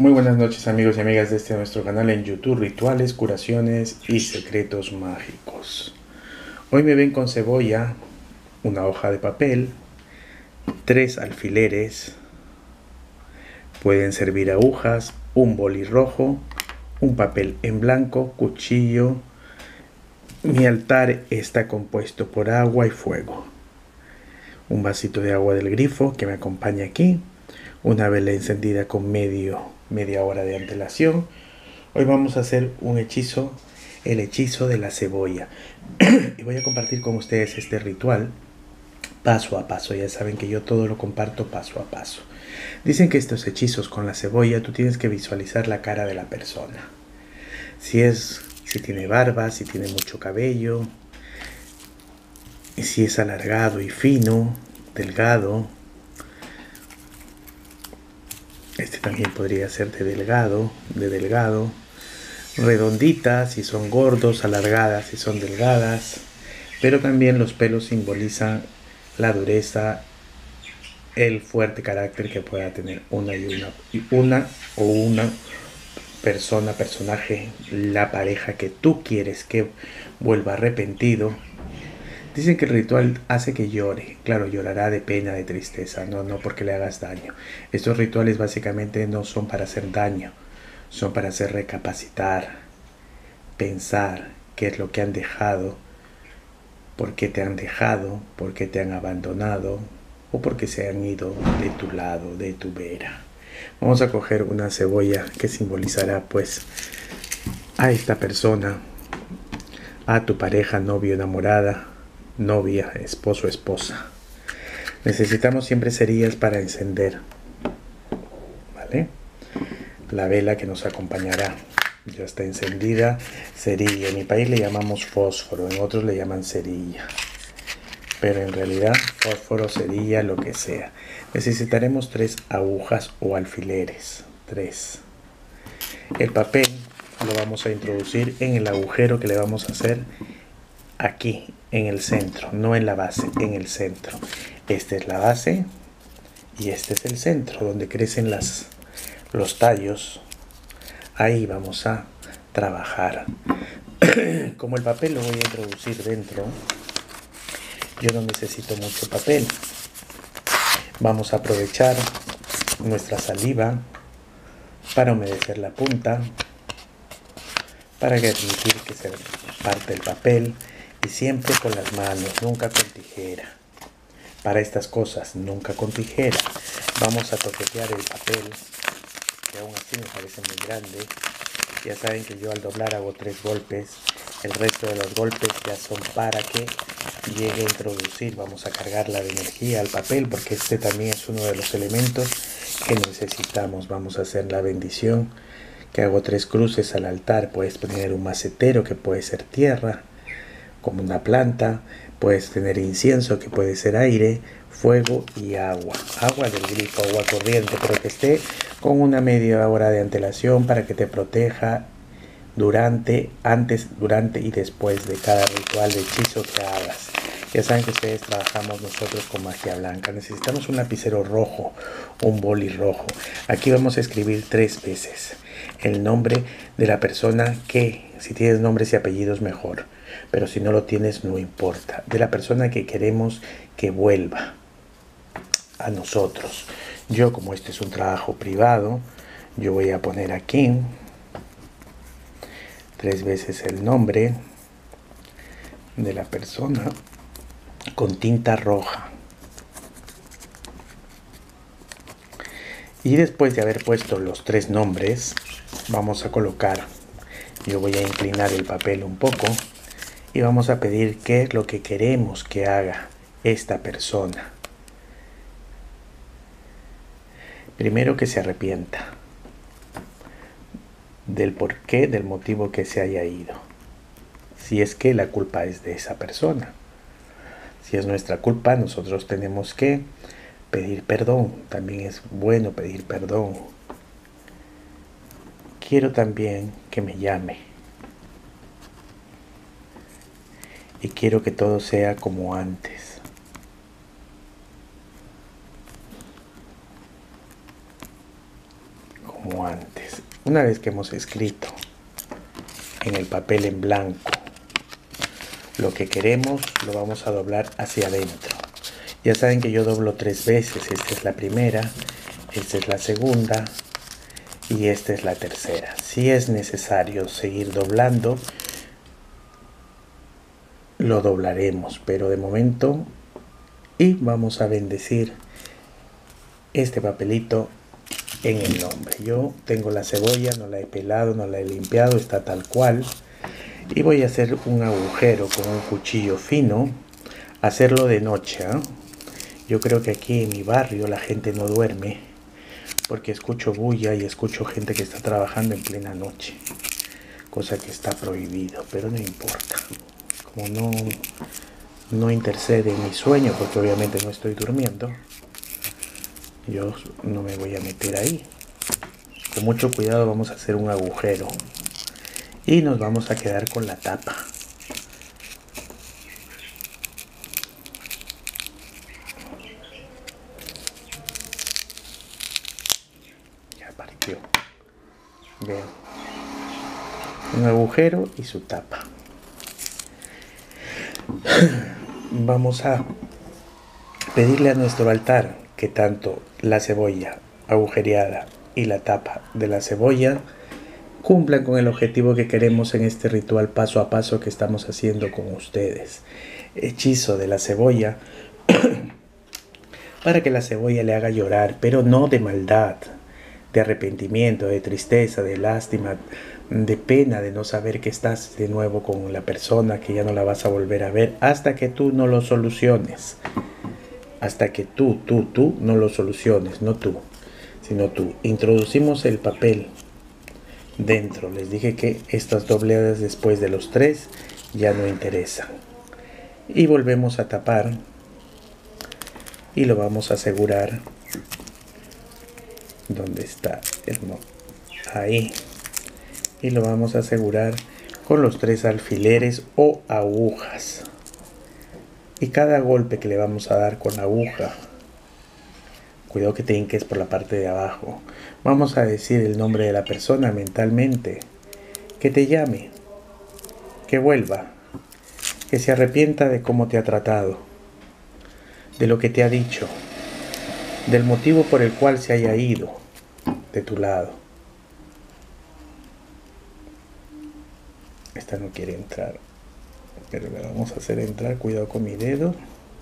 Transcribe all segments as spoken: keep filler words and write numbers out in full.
Muy buenas noches, amigos y amigas de este nuestro canal en YouTube, Rituales, Curaciones y Secretos Mágicos. Hoy me ven con cebolla, una hoja de papel, tres alfileres, pueden servir agujas, un boli rojo, un papel en blanco, cuchillo. Mi altar está compuesto por agua y fuego. Un vasito de agua del grifo que me acompaña aquí, una vela encendida con medio, media hora de antelación. Hoy vamos a hacer un hechizo, el hechizo de la cebolla. Y voy a compartir con ustedes este ritual paso a paso. Ya saben que yo todo lo comparto paso a paso. Dicen que estos hechizos con la cebolla tú tienes que visualizar la cara de la persona. Si es, si tiene barba, si tiene mucho cabello, si es alargado y fino, delgado. Este también podría ser de delgado, de delgado. Redonditas si son gordos, alargadas si son delgadas. Pero también los pelos simbolizan la dureza, el fuerte carácter que pueda tener una y una, y una o una persona, personaje, la pareja que tú quieres que vuelva arrepentido. Dicen que el ritual hace que llore. Claro, llorará de pena, de tristeza, no, no porque le hagas daño. Estos rituales básicamente no son para hacer daño, son para hacer recapacitar, pensar qué es lo que han dejado, por qué te han dejado, por qué te han abandonado o por qué se han ido de tu lado, de tu vera. Vamos a coger una cebolla que simbolizará pues a esta persona, a tu pareja, novio, enamorada, novia, esposo, esposa. Necesitamos siempre cerillas para encender, ¿vale? La vela que nos acompañará ya está encendida. Cerilla, en mi país le llamamos fósforo, en otros le llaman cerilla, pero en realidad fósforo, cerilla, lo que sea. Necesitaremos tres agujas o alfileres, tres. El papel lo vamos a introducir en el agujero que le vamos a hacer aquí, en el centro, no en la base, en el centro. Esta es la base y este es el centro donde crecen las, los tallos. Ahí vamos a trabajar. Como el papel lo voy a introducir dentro, yo no necesito mucho papel. Vamos a aprovechar nuestra saliva para humedecer la punta, para permitir que se parte el papel, y siempre con las manos, nunca con tijera. Para estas cosas, nunca con tijera. Vamos a toquetear el papel, que aún así me parece muy grande. Ya saben que yo al doblar hago tres golpes. El resto de los golpes ya son para que llegue a introducir. Vamos a cargarla de energía al papel, porque este también es uno de los elementos que necesitamos. Vamos a hacer la bendición, que hago tres cruces al altar. Puedes poner un macetero, que puede ser tierra, como una planta. Puedes tener incienso, que puede ser aire, fuego y agua. Agua del grifo, agua corriente, pero que esté con una media hora de antelación para que te proteja durante, antes, durante y después de cada ritual de hechizo que hagas. Ya saben que ustedes trabajamos nosotros con magia blanca. Necesitamos un lapicero rojo, un boli rojo. Aquí vamos a escribir tres veces el nombre de la persona que, si tienes nombres y apellidos mejor, pero si no lo tienes no importa, de la persona que queremos que vuelva a nosotros. Yo, como este es un trabajo privado, yo voy a poner aquí tres veces el nombre de la persona con tinta roja. Y después de haber puesto los tres nombres, vamos a colocar, yo voy a inclinar el papel un poco y vamos a pedir qué es lo que queremos que haga esta persona. Primero, que se arrepienta del porqué, del motivo que se haya ido. Si es que la culpa es de esa persona. Si es nuestra culpa, nosotros tenemos que pedir perdón. También es bueno pedir perdón. Quiero también que me llame. Y quiero que todo sea como antes. Como antes. Una vez que hemos escrito en el papel en blanco lo que queremos, lo vamos a doblar hacia adentro. Ya saben que yo doblo tres veces. Esta es la primera, esta es la segunda y esta es la tercera. Si es necesario seguir doblando, lo doblaremos, pero de momento, y vamos a bendecir este papelito en el nombre. Yo tengo la cebolla, no la he pelado, no la he limpiado, está tal cual, y voy a hacer un agujero con un cuchillo fino, hacerlo de noche, ¿eh? Yo creo que aquí en mi barrio la gente no duerme porque escucho bulla y escucho gente que está trabajando en plena noche, cosa que está prohibido, pero no importa. Como no, no intercede en mi sueño, porque obviamente no estoy durmiendo, yo no me voy a meter ahí. Con mucho cuidado vamos a hacer un agujero y nos vamos a quedar con la tapa. Ya partió. Vean. Un agujero y su tapa. Vamos a pedirle a nuestro altar que tanto la cebolla agujereada y la tapa de la cebolla cumplan con el objetivo que queremos en este ritual paso a paso que estamos haciendo con ustedes. Hechizo de la cebolla para que la cebolla le haga llorar, pero no de maldad, de arrepentimiento, de tristeza, de lástima, de pena de no saber que estás de nuevo con la persona, que ya no la vas a volver a ver hasta que tú no lo soluciones. Hasta que tú, tú, tú no lo soluciones, no tú, sino tú. Introducimos el papel dentro. Les dije que estas dobledas después de los tres ya no interesan. Y volvemos a tapar y lo vamos a asegurar. ¿Dónde está el no? Ahí. Y lo vamos a asegurar con los tres alfileres o agujas. Y cada golpe que le vamos a dar con la aguja, cuidado que te hinques por la parte de abajo, vamos a decir el nombre de la persona mentalmente, que te llame, que vuelva, que se arrepienta de cómo te ha tratado, de lo que te ha dicho, del motivo por el cual se haya ido de tu lado. Esta no quiere entrar, pero la vamos a hacer entrar. Cuidado con mi dedo.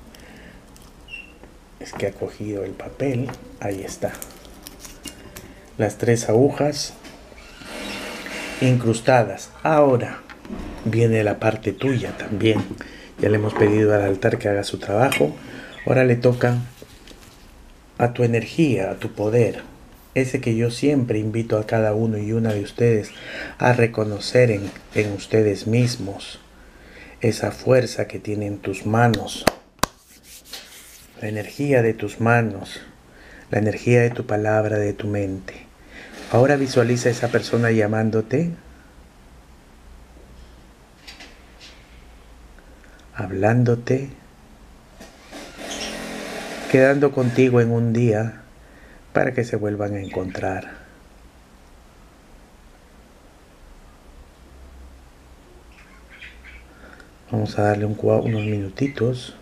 Es que ha cogido el papel. Ahí está. Las tres agujas incrustadas. Ahora viene la parte tuya también. Ya le hemos pedido al altar que haga su trabajo. Ahora le toca a tu energía, a tu poder. Ese que yo siempre invito a cada uno y una de ustedes a reconocer en, en ustedes mismos. Esa fuerza que tiene en tus manos. La energía de tus manos. La energía de tu palabra, de tu mente. Ahora visualiza a esa persona llamándote. Hablándote. Quedando contigo en un día para que se vuelvan a encontrar. Vamos a darle un, unos minutitos.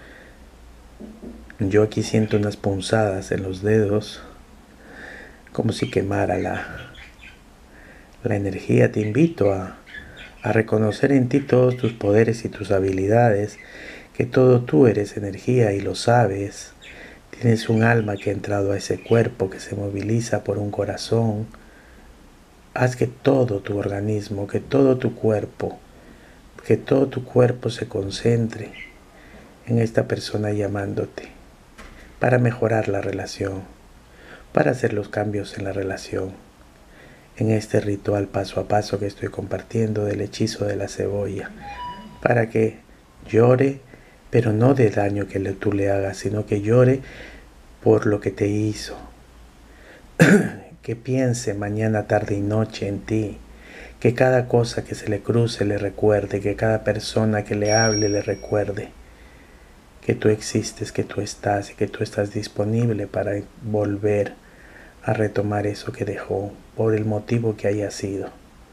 Yo aquí siento unas punzadas en los dedos, como si quemara la, la energía. Te invito a, a reconocer en ti todos tus poderes y tus habilidades, que todo tú eres energía y lo sabes. Tienes un alma que ha entrado a ese cuerpo, que se moviliza por un corazón. Haz que todo tu organismo, que todo tu cuerpo, que todo tu cuerpo se concentre en esta persona llamándote, para mejorar la relación, para hacer los cambios en la relación, en este ritual paso a paso que estoy compartiendo del hechizo de la cebolla, para que llore, pero no de daño que le, tú le hagas, sino que llore por lo que te hizo, que piense mañana, tarde y noche en ti, que cada cosa que se le cruce le recuerde, que cada persona que le hable le recuerde que tú existes, que tú estás y que tú estás disponible para volver a retomar eso que dejó, por el motivo que haya sido.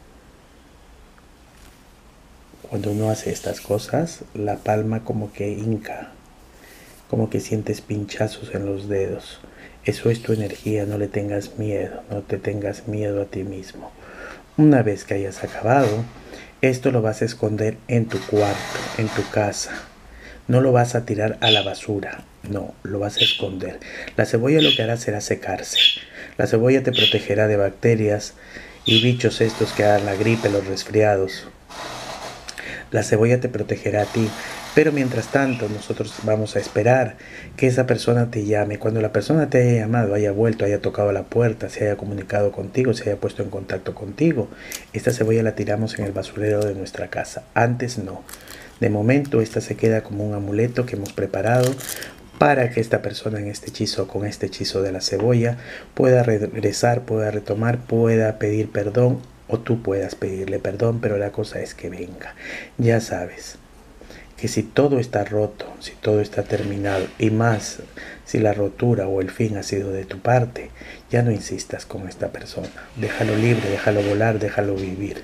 Cuando uno hace estas cosas, la palma como que hinca, como que sientes pinchazos en los dedos. Eso es tu energía, no le tengas miedo, no te tengas miedo a ti mismo. Una vez que hayas acabado, esto lo vas a esconder en tu cuarto, en tu casa. No lo vas a tirar a la basura, no, lo vas a esconder. La cebolla lo que hará será secarse. La cebolla te protegerá de bacterias y bichos estos que dan la gripe, los resfriados. La cebolla te protegerá a ti. Pero mientras tanto, nosotros vamos a esperar que esa persona te llame. Cuando la persona te haya llamado, haya vuelto, haya tocado la puerta, se haya comunicado contigo, se haya puesto en contacto contigo, esta cebolla la tiramos en el basurero de nuestra casa. Antes no. De momento, esta se queda como un amuleto que hemos preparado para que esta persona en este hechizo, con este hechizo de la cebolla, pueda regresar, pueda retomar, pueda pedir perdón o tú puedas pedirle perdón, pero la cosa es que venga. Ya sabes que si todo está roto, si todo está terminado y más si la rotura o el fin ha sido de tu parte, ya no insistas con esta persona. Déjalo libre, déjalo volar, déjalo vivir.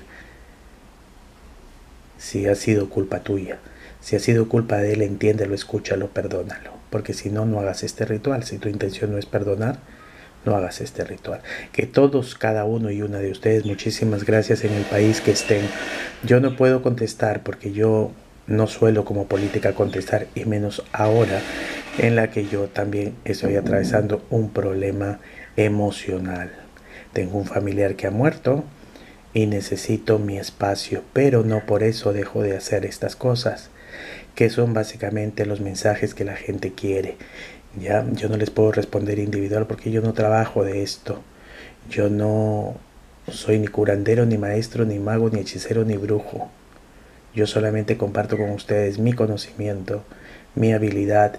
Si ha sido culpa tuya, si ha sido culpa de él, entiéndelo, escúchalo, perdónalo. Porque si no, no hagas este ritual. Si tu intención no es perdonar, no hagas este ritual. Que todos, cada uno y una de ustedes, muchísimas gracias en el país que estén. Yo no puedo contestar porque yo no suelo como política contestar, y menos ahora en la que yo también estoy atravesando un problema emocional. Tengo un familiar que ha muerto y necesito mi espacio, pero no por eso dejo de hacer estas cosas, que son básicamente los mensajes que la gente quiere. Ya, yo no les puedo responder individual porque yo no trabajo de esto. Yo no soy ni curandero, ni maestro, ni mago, ni hechicero, ni brujo. Yo solamente comparto con ustedes mi conocimiento, mi habilidad,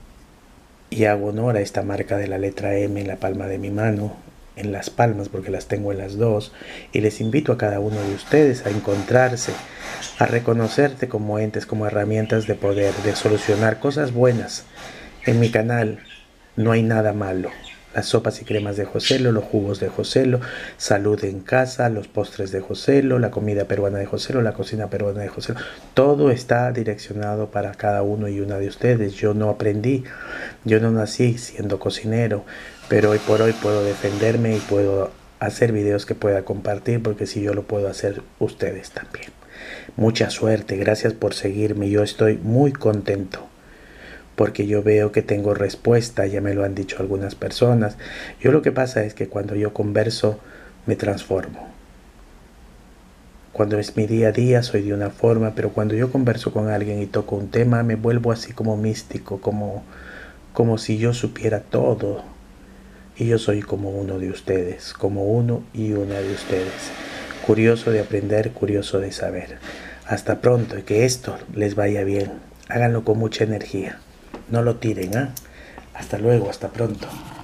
y hago honor a esta marca de la letra M en la palma de mi mano, en las palmas porque las tengo en las dos, y les invito a cada uno de ustedes a encontrarse, a reconocerte como entes, como herramientas de poder, de solucionar cosas buenas. En mi canal no hay nada malo. Las sopas y cremas de Joselo, los jugos de Joselo, salud en casa, los postres de Joselo, la comida peruana de Joselo, la cocina peruana de Joselo. Todo está direccionado para cada uno y una de ustedes. Yo no aprendí, yo no nací siendo cocinero, pero hoy por hoy puedo defenderme y puedo hacer videos que pueda compartir, porque si yo lo puedo hacer, ustedes también. Mucha suerte, gracias por seguirme. Yo estoy muy contento porque yo veo que tengo respuesta, ya me lo han dicho algunas personas. Yo lo que pasa es que cuando yo converso me transformo. Cuando es mi día a día soy de una forma, pero cuando yo converso con alguien y toco un tema me vuelvo así como místico, como, como si yo supiera todo. Y yo soy como uno de ustedes, como uno y una de ustedes. Curioso de aprender, curioso de saber. Hasta pronto y que esto les vaya bien. Háganlo con mucha energía. No lo tiren, ¿ah? ¿eh? Hasta luego, hasta pronto.